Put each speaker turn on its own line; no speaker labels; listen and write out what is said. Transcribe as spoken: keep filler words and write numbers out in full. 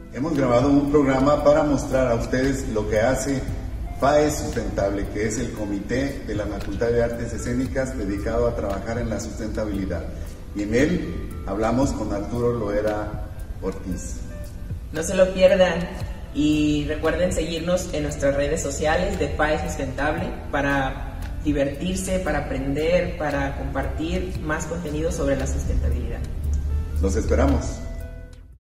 Hemos grabado un programa para mostrar a ustedes lo que hace FAES Sustentable, que es el comité de la Facultad de Artes Escénicas dedicado a trabajar en la sustentabilidad. Y en él hablamos con Arturo Loera Ortiz.
No se lo pierdan y recuerden seguirnos en nuestras redes sociales de FAES Sustentable para divertirse, para aprender, para compartir más contenido sobre la sustentabilidad.
Los esperamos.